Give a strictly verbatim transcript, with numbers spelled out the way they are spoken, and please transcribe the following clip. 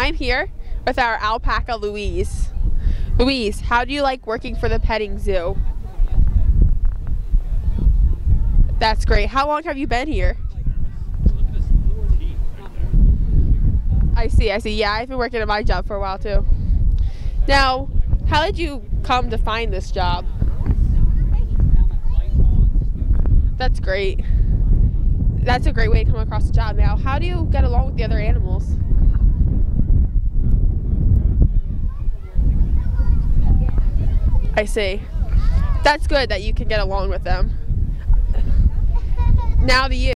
I'm here with our alpaca Louise. Louise, how do you like working for the petting zoo? That's great. How long have you been here? I see, I see. Yeah, I've been working at my job for a while too. Now, how did you come to find this job? That's great. That's a great way to come across a job. Now, how do you get along with the other animals? I see. That's good that you can get along with them. Now to you.